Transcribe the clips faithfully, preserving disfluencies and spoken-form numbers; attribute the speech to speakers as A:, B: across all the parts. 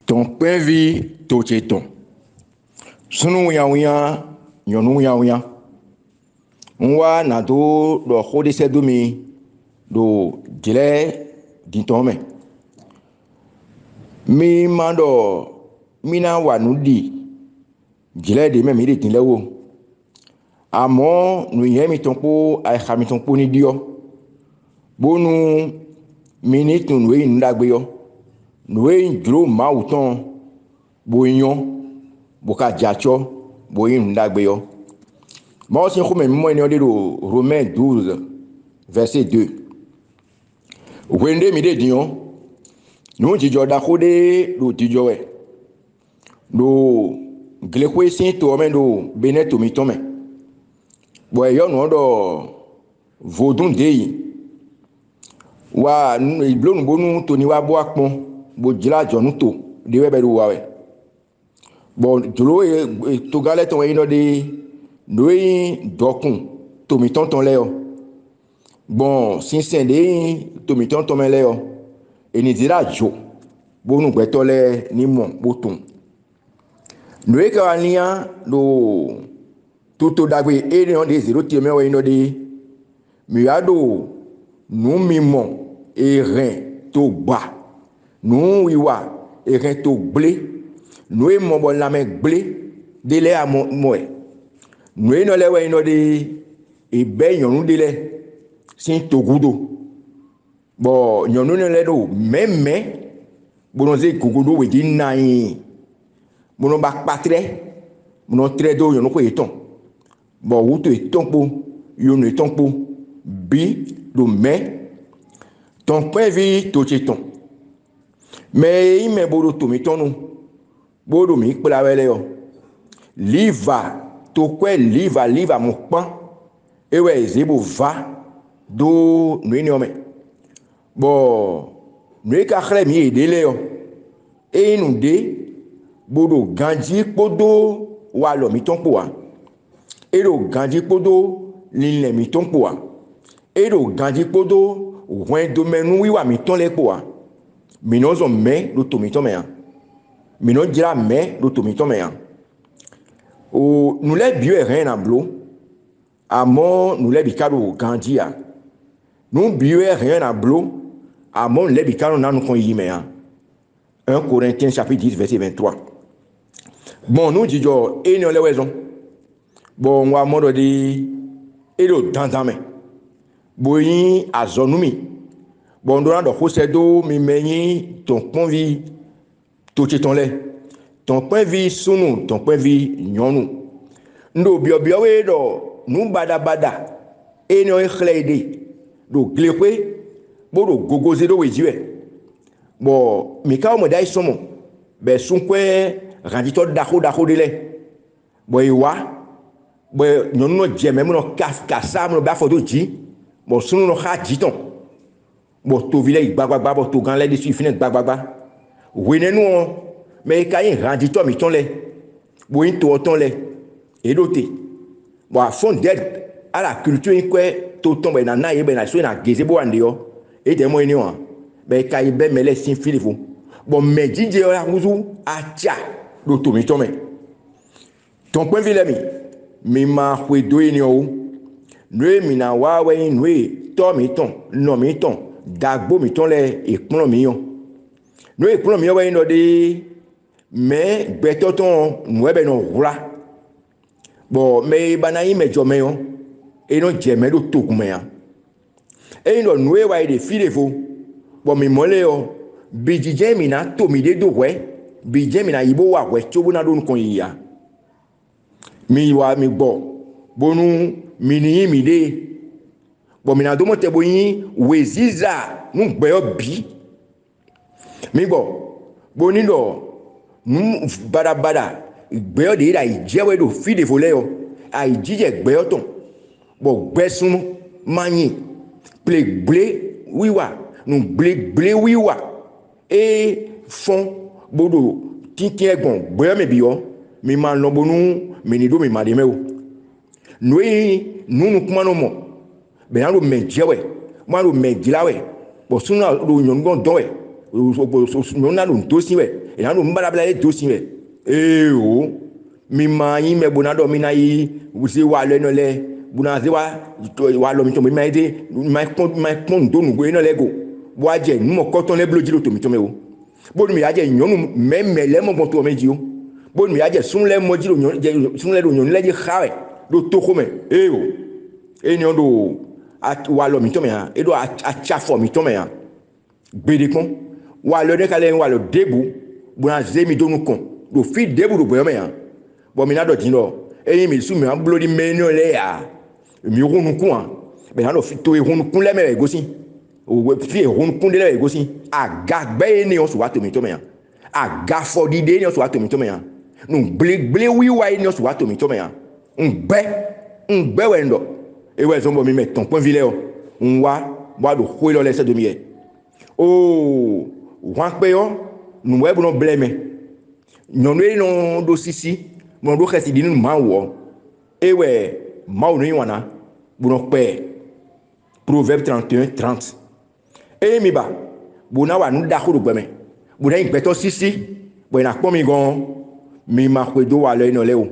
A: Ton pain vi to cheton. Sunu ya ya nyonu ya ya. Nwa na do do khode se do mi do jile dintome. Mi mando mina wa nudi jile de me mi de tinle wo. Amo nu ye mi tonpo ai khami tonpo ni dio. Bonu minute nu we ndagbe yo. Nous gros mauton boyon boka jacho boyin ndagbeyo ma aussi ko men mo ni de Romains douze verset deux wende mi de dion nous ji joda ko de do ti jowe do gle ko sin to men do beneto mi to men bo yo no do vodun de wa blonu bonu to ni wa bo apon bo jila jonu to de we beru wawe bon jolo e to gale ton ino de noi dokun to mi tonton leo bon sinsen de to mi tonton me leo e ni dira jo bonu gbeto le ni mo botun noi ka ania do toto dagbe e ni on de zero ti me we ino de mi ado nu mi mo e ren to gba nous iwa et rento blé nous e mon bon la main blé de lait à moi nous e no le we no de e be yon de lait sin to gudo bon yon no le do même mais bonze gudo we di nai bono ba patre bono tre do yon ko eton bon wuto eton po yon eton po bi do mais ton prévu to cheton. Mais il me bodo to mi tonu bodo mi pela wele yo liva to kwe liva liva mo pan ewe zebo va do no ni ome bo no ka khre mi dele yo e nu de bodo ganji podo wa lo mi ton po wa e do ganji podo linle mi ton po wa e do ganji podo wen do menu wi wa mi ton le po wa Minon zo me do tomito me an. Minon dira me do tomito me an. O nous les bio rien en blo. Amon nous les bicado gandia. Nous bio rien en blo. Amon les bicado na nous kon yime an. un Corinthiens chapitre dix verset vingt-trois. Bon nous dit jo e ne le raison. Bon wa modo di e do danzame. Boyin azonumi. Bon, on do hosedo mi meni ton point vie to cheton le ton point vie sunu ton point vie nyonu ndo bio bio we do nu bada bada e no khleide do glekwe bo do gogoze do we jiwe bo mi ka mo dai somo be sunkwe randito dako dako de le bo iwa bo nyonu no jeme mo no kas kasa mo ba fodo ji bo sunu no kha jiton bo to vile gbagbagba bo to gan le de suffine gbagbagba wene nu me kayin randi to mi ton le bo yin to ton le e doté bo a fond d'aide à la culture quoi to ton be na na ye be na so na geze bo ande yo e de mo ni o be kay be mele sin filifo bo me jije la ruzu atia do to mi ton me ton point vile mi mi ma hwe do ni o nwe mi na wa we nwe to mi ton no mi ton dagbo mi ton le ipon mi yon no ipon mi we no de me gbeto ton no be no wura bo me bana yi mejo me yon e no je me do togun me yan e no no wa de filefo bo mi mole yo bi jije mi na to mi de do we bi je mi na yibo wa we chobu na do nkon ya mi wa mi bo bonu mi ni mi de bon mi na do mo te boyin weziza nu gbeyo bi mi bo boni do nu bada bada gbeyo de ira ijewe do fi de vole yo ai jije gbeyo ton bo gbesun manyi ple ble wiwa nu ble ble wiwa e fon bodo tinkin egbon gbeyo me bi yo mi ma lo bonu mi ni do mi ma de me o nu yi nu nu kuma no mo be yan lo menjewe mo lo menjilawe bo sunu lo nyon gon dowe non na dun dosi we e na dun bala bala dosi we e o mi ma yin me bona do mi na yi wusi wa le no le buna ze wa wa lo mi to mi ma ide ma kon ma kon do nu go ina le go bo aje nu mo ko ton le bloji lo to mi to me o bo mi aje nyonu meme le mo bon to me ji o bo mi aje sun le mo ji lo nyon sun le lo nyon le ji khawe do to ko me e o e ni ondo wa lo mi to me ha e do a cha fo mi to me ha gbede kon wa lo de kale wa lo debu buna ze mi do nu kon do fi debu do bo me ha bo mi na do din lo e mi su mi an blodi me no le ya mi runu kun an be na no fi to e runu kun le me go si o we fi e runu kun de le go si aga gbe ni o so wa to mi to me ya aga fo di de ni o so wa to mi to me ya nu ble ble wi wa ni o so wa to mi to me ya ngbe ngbe we ndo e we zo mo mi me ton point vile o nwa wa do ho lo le se do mi e o wan pe yo nu we bu no ble me nyonu e no do sisi mo do khasi dinu ma wo e we ma o ni wana bu no pe Proverbe trente et un trente e mi ba bu na wa nu da ko do gbeme bu na igbe to sisi bo na pon mi gan mi ma ko do wa le no le o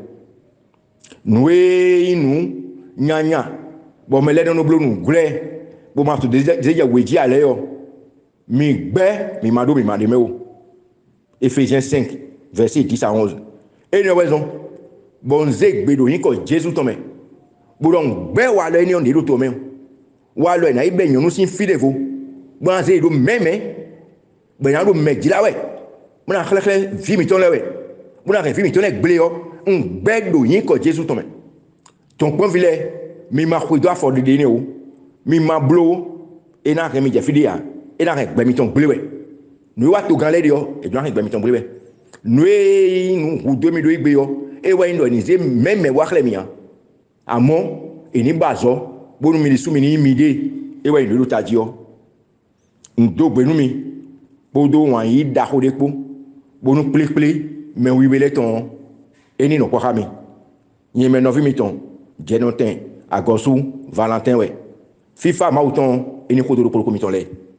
A: nu e inu nyanya bo me le no blo nu gre bo ma to deja weji ale yo mi gbe mi ma do mi ma de me o Éphésiens cinq verset dix à onze e ni raison bon ze gbe do yin ko Jésus to me bo don gbe wa le ni on de do to me wa lo na ibe nyonu sin fi de vo bo ze do meme bo na do me jila we mo na khle khle vi mi ton le we mo na vi mi ton le gble yo un gbe do yin ko Jésus to me ton point vile mi ma ko do afo de de ni o mi ma blo e na re mi je fi de ya e na re gbe mi ton gble we nu wa to gan le de yo e do na re gbe mi ton gble we nu e nu hu do mi do igbe yo e wa ndo ni ze meme wa khle mi an amo e ni bazo bonu mi su mi ni mi de e wa ndo ta ji o ndo gbe nu mi bodo wan yi da ko de po bonu ple ple me wi bele ton e ni no ko ha mi yin me no vi mi ton Genotin agosu Valentin we FIFA ma auton e ni ko do ko mi ton le